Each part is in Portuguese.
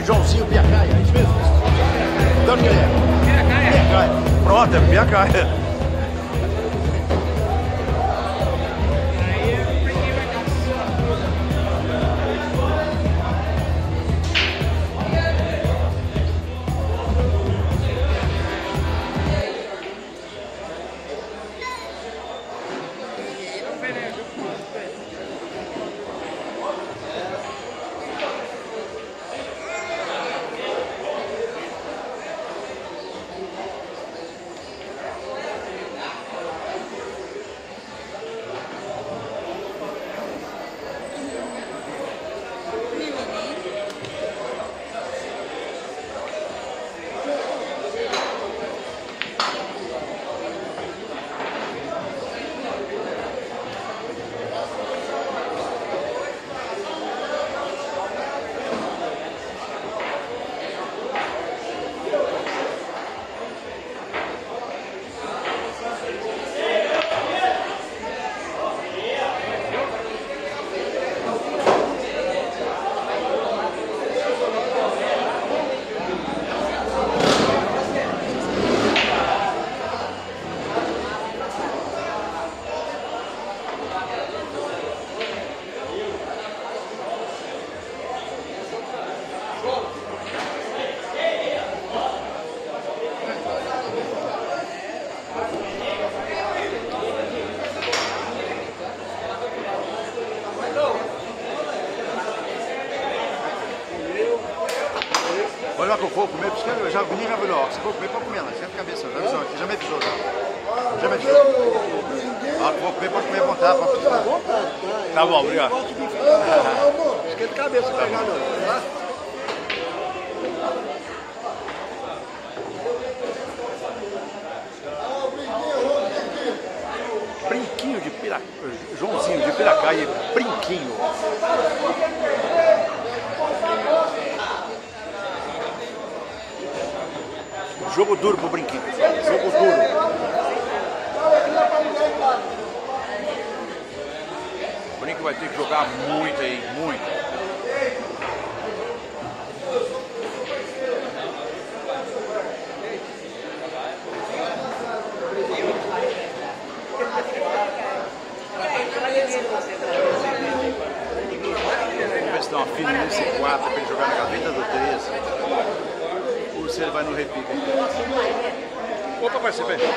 Joãozinho Piacaia, é isso mesmo? De onde que ele é? Piacaia. Pronto, é Piacaia. Olha lá que eu vou comer, porque eu já vim já virou. Se for comer, pode comer lá. Esquenta a cabeça, já me avisou. Já me avisou. Ah, vou comer, pode comer à vontade. Tá bom, obrigado. Esquenta a cabeça, pegar não, tá? Brinquinho de Piracaia, Joãozinho de Piracaia, brinquinho. Jogo duro pro brinquinho. Jogo duro. O brinco vai ter que jogar muito aí, muito. Vamos ver se dá uma fina nesse 4 para ele jogar na gaveta do 13. Ou se ele vai no repique. Opa, parceiro, vem.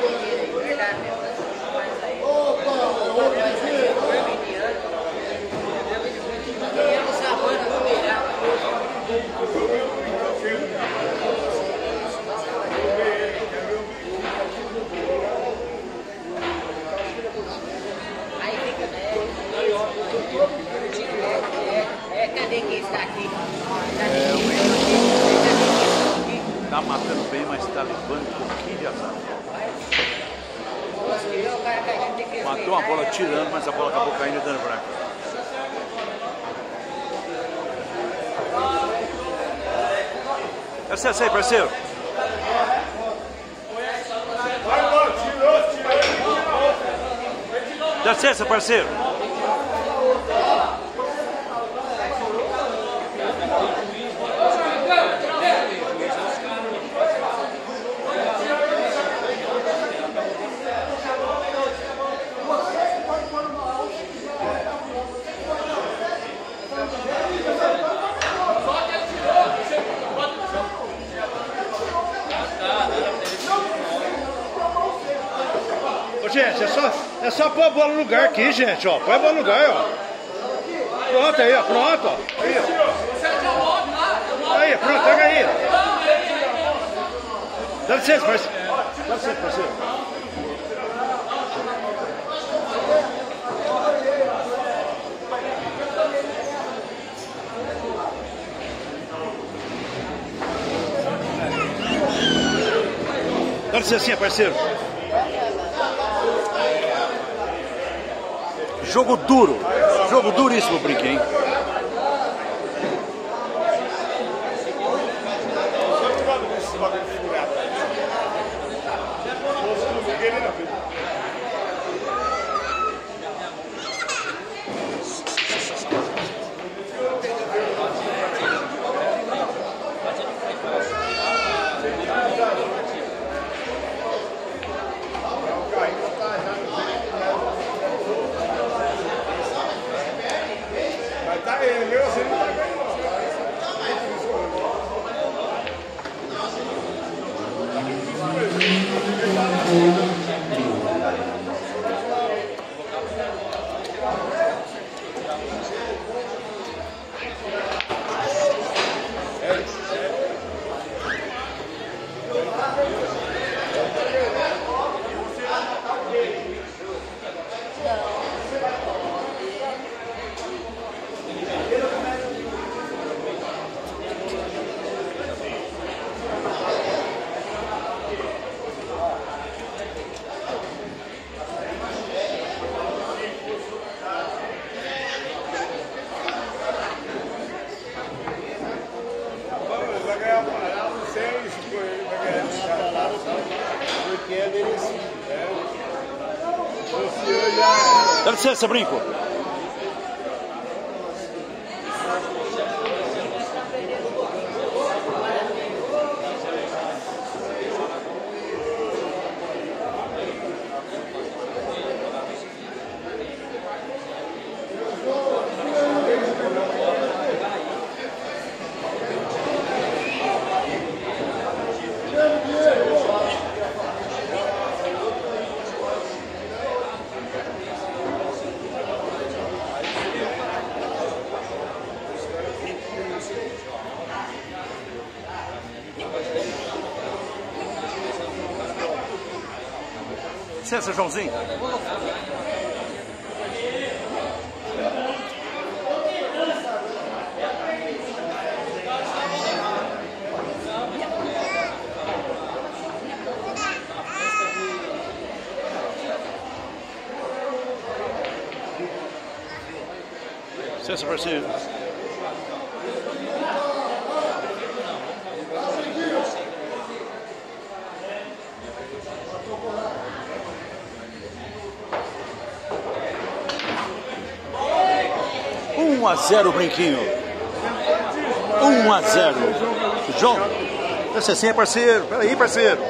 Cadê quem está aqui? Tá matando bem, mas tá levando um pouquinho de azar. Matou uma bola tirando, mas a bola acabou caindo e dando branco. É certo aí, parceiro. Dá licença, parceiro. Gente, é só pôr a bola no lugar aqui, gente, ó. Põe a bola no lugar, ó. Pronto aí, ó. Pronto, ó. Aí, ó. Aí, pronto, pega aí. Dá licença, parceiro. Dá licença, parceiro. Dá licença, parceiro. Jogo duro. Jogo duríssimo, brinquinho. tem isso por ele, vai ganhar porque é merecido, né? Você olhar... Dá licença, Brinco. Licença, Joãozinho. Licença, parceiro. Um a 0, Brinquinho. 1 a 0. João, essa assim é parceiro. Peraí, parceiro.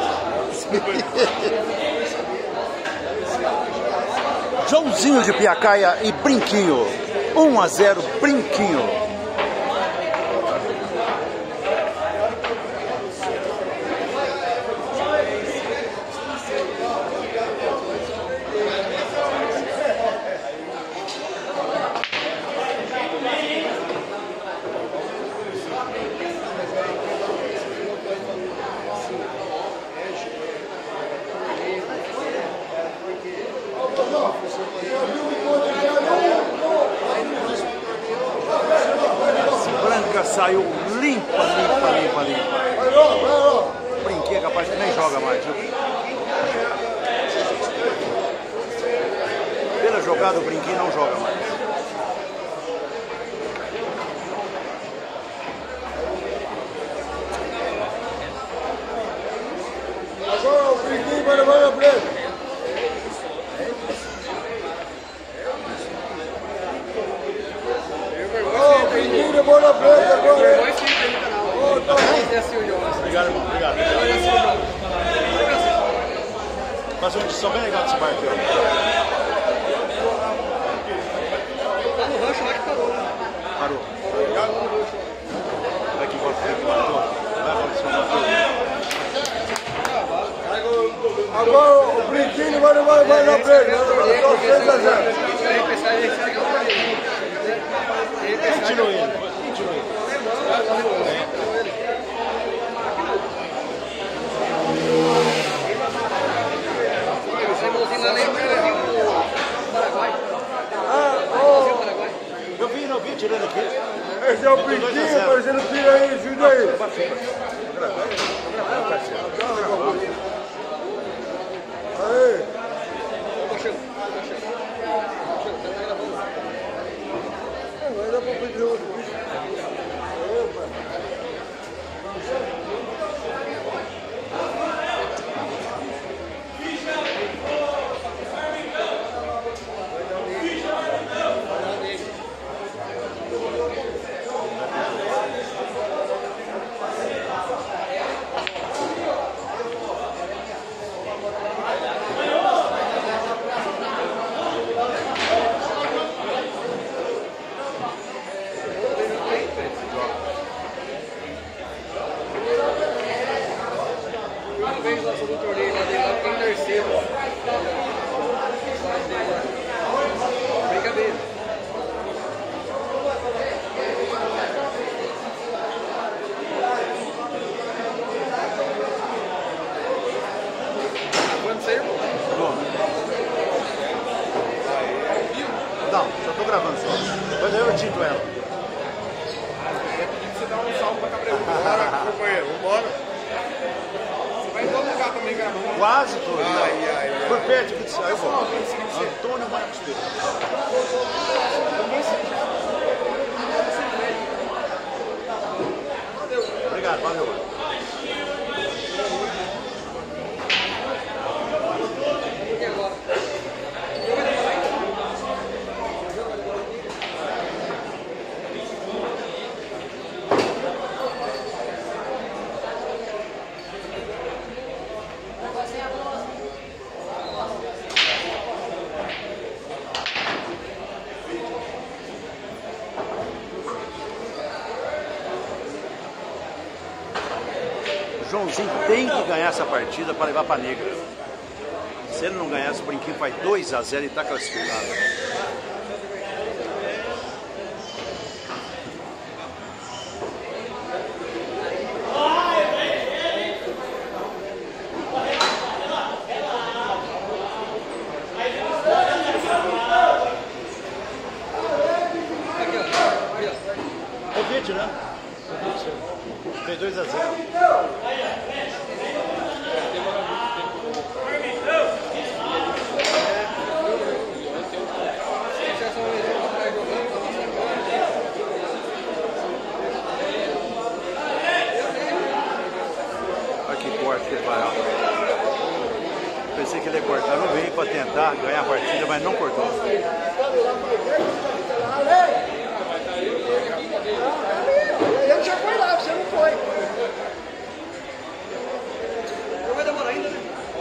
Joãozinho de Piacaia e Brinquinho. 1 a 0, Brinquinho. Saiu limpa. Brinquinho é capaz que nem joga mais, viu? Pela jogada, o Brinquinho não joga mais. Agora o Brinquinho vai levar na frente. O Brinquinho levou na frente agora. Obrigado, irmão. Obrigado. Faz uma edição bem legal desse barco aqui, ó. Tá no rancho lá que parou, né? Parou. Vai que volta, vai que matou. Vai, Maurício, Agora o Brinquinho vai levar na frente. Só 6 a 0. Continue indo. Eu vi tirando aqui. Esse é o Brinquinho, mas ele tira aí, ajuda aí. Aí. Vai dar pra pedir outro. Do torneio lá dele, lá fiquei em terceiro. Brincadeira. Quando saiu? Não, só tô gravando só. Depois eu edito ela. Você dá um salve pra Cabreiro. Bora, companheiro, vambora. Vai em todo lugar também gravando. Quase tudo. Ai. Por perto aqui de sair, eu vou. Antônio Marcos Pedro. Obrigado, valeu. Joãozinho tem que ganhar essa partida para levar para negra. Se ele não ganhar, esse brinquinho faz 2 a 0 e está classificado. Convite, né? Fez 2 a 0. Olha que corte que ele vai lá. Pensei que ele ia cortar no meio para tentar ganhar a partida, mas não cortou. Ele já foi lá, você não foi. Não vai demorar ainda, né?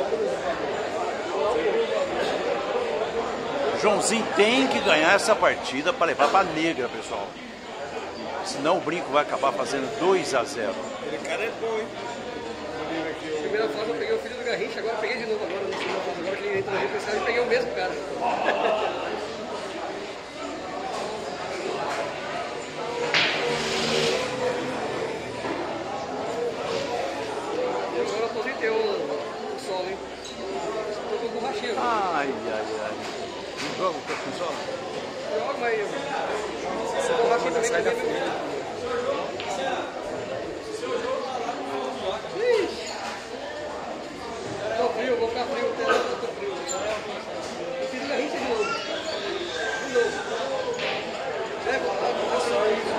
Joãozinho tem que ganhar essa partida para levar para negra, pessoal. Senão o brinco vai acabar fazendo 2 a 0. Aquele cara é bom, hein? Primeira fase eu peguei o filho do Garrincha, agora peguei de novo agora, na segunda fase, agora que ele entra no Rio, eu peguei o mesmo cara. E agora eu aposentei o solo, hein? Estou com borrachinha. Ai. Não joga com solo? Jogo, mas essa borrachinha também vai ver. Tô frio, vou ficar frio até eu tô frio. Eu fiz o Garrincha de novo. De novo. É, vou lá, só isso.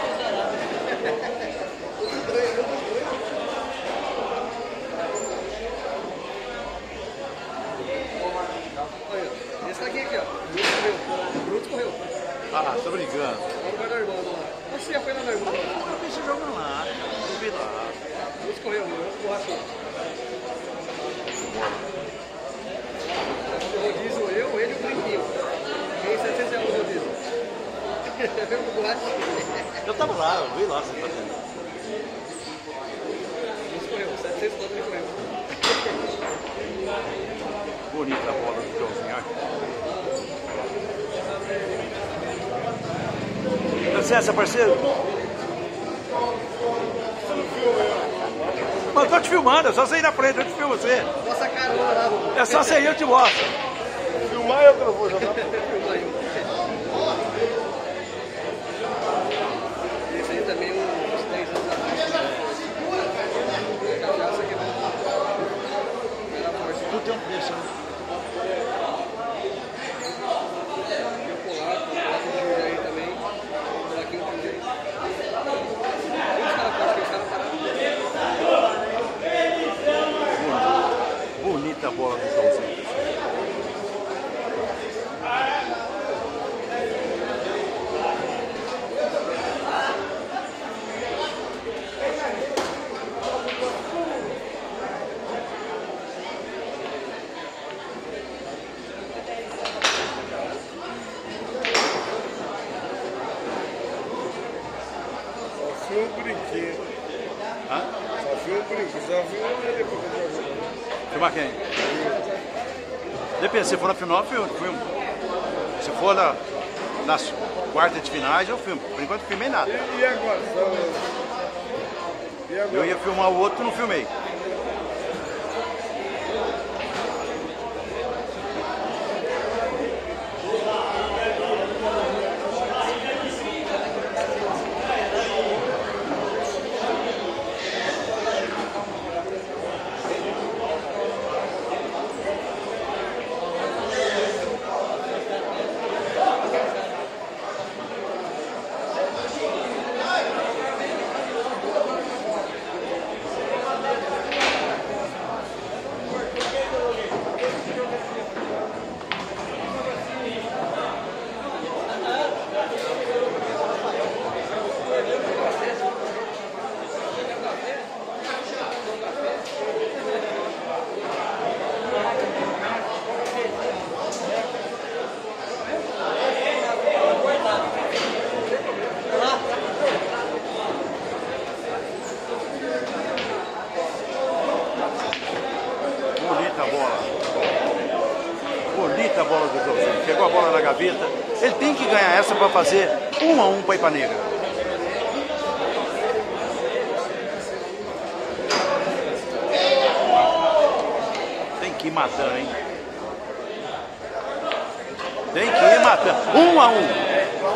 Olha, esse aqui, ó. Bruto correu. Ah, tô brincando. Agora vai dar irmão lá. Você já foi lá na irmã? Eu vi esse jogo lá. Eu vi lá. Bruto correu, meu. Borrachou. O rodízio, ele e o brinquinho. Ganhei 700 reais no rodízio. Veio com borracha. Eu tava lá, eu vi lá você fazendo. Ele correu, 700 pontos ele correu. Bonita a bola do Joãozinho, olha. Dá licença, parceiro. Mas eu tô te filmando, é só você ir na frente, eu te filmo você. Nossa carona lá, mano. É só você ir, eu te mostro. Filmar eu que não vou jogar. Esse aí também, uns 10 anos atrás. Cachaça que era forte. Tudo tem um preço, né? Tem o polaco de Jundiaí também. O polaquinho de Jundiaí. Os caras fortes, os caras pararam. Bonita a bola do Joãozinho. Só fui um brinquedo. Hã? Só fui um brinquedo. Só fui um depois que eu joguei. Filmar quem? Depende, se for na final, eu filmo. Se for nas quartas de finais, eu filmo. Por enquanto, não filmei nada. E agora? E agora? Eu ia filmar o outro, não filmei. bola do Joãozinho. Pegou a bola na gaveta. Ele tem que ganhar essa para fazer 1 a 1 para Ipanegra. Tem que ir matando, hein? Tem que ir matando. 1 a 1.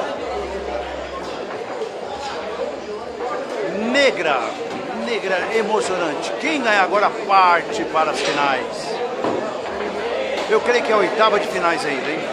Negra emocionante. Quem ganhar agora parte para as finais. Eu creio que é a 8ª de finais ainda, hein?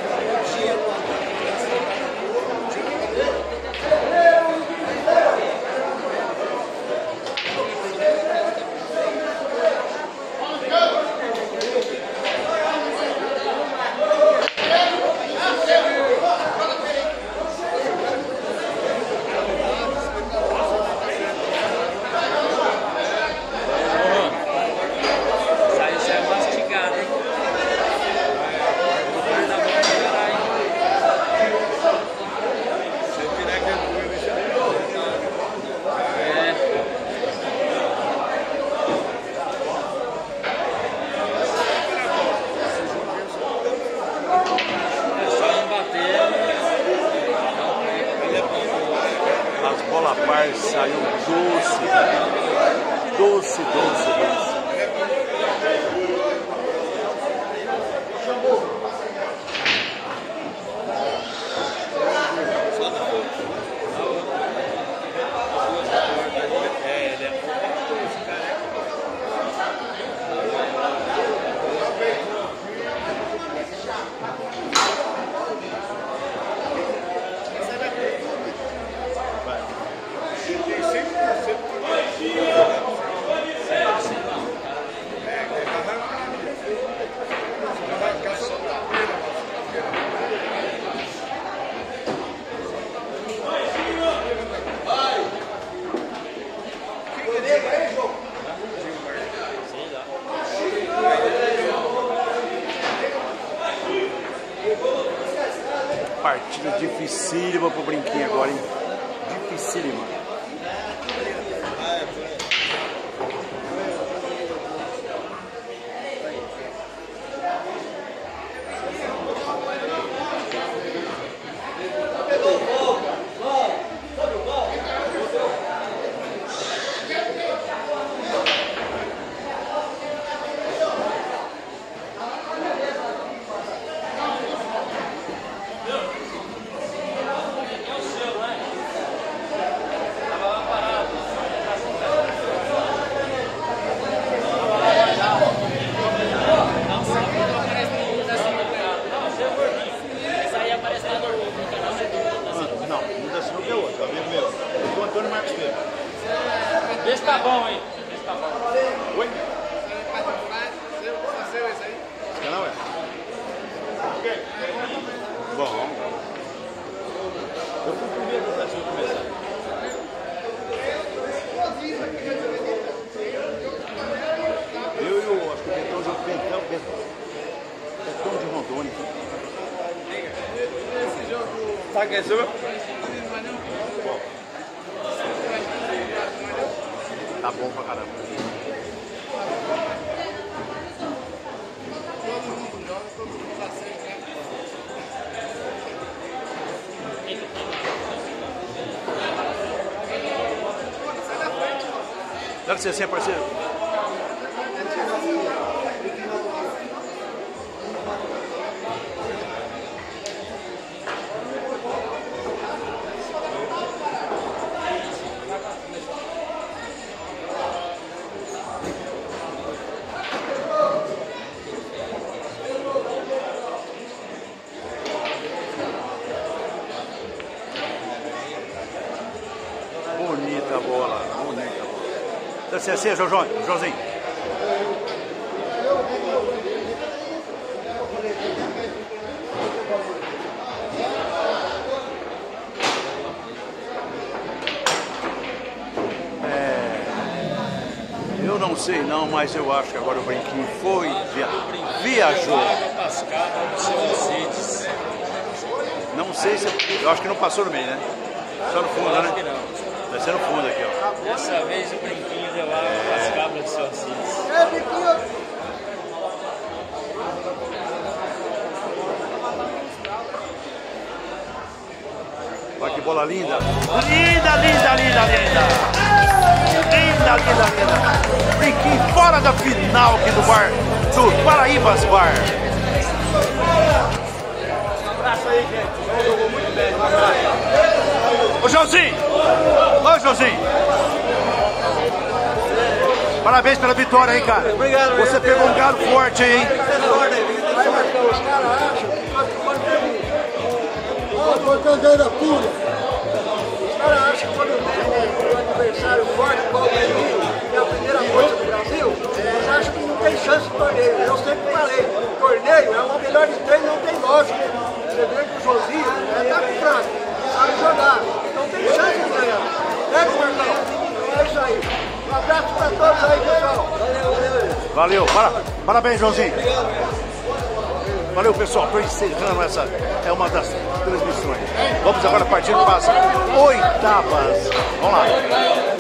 Saiu doce. Partida dificílima pro Brinquinho agora, hein? Dificílima. Esse tá bom, hein? Esse tá bom. Oi? Seu esse aí? Esse canal é? Bom. Eu fui o primeiro do Brasil a começar. Eu e o, acho que o Betão de Rondônia. Tá, quer dizer? Tá bom pra caramba. Dá licença, parceiro. Bonita a bola, bonita a bola. Dá licença, Joãozinho. Eu não sei não, mas eu acho que agora o Brinquinho foi, viajou. Não sei se... Eu acho que não passou no meio, né? Só no fundo, né? Acho que não. Vai ser no fundo aqui, ó. Dessa vez o Brinquinho deu água para as cabras do seu Alcides. É, Brinquinho! bola linda. Linda, linda, linda, linda. Linda, linda, linda. Brinquinho fora da final aqui do bar, do Paraíbas Bar. Um abraço aí, gente. Jogou muito bem. Um abraço. Ô, Joãozinho. Ô, Joãozinho. Parabéns pela vitória, hein, cara. Obrigado. Você pegou um galo forte aí, hein? Os caras acham que quando tem um adversário forte, igual o Brasil, que é a primeira força do Brasil, eles acham que não tem chance de torneio. Eu sempre falei, torneio é uma melhor de três, não tem lógica. Você vê que o Josinho tá fraco, sabe jogar, então tem chance de ganhar. Né, Marcão? É isso aí. Um abraço pra todos aí, pessoal. Valeu, parabéns, Joãozinho. Valeu, pessoal, estou encerrando essa, é uma das transmissões. Vamos agora partir para as oitavas. Vamos lá.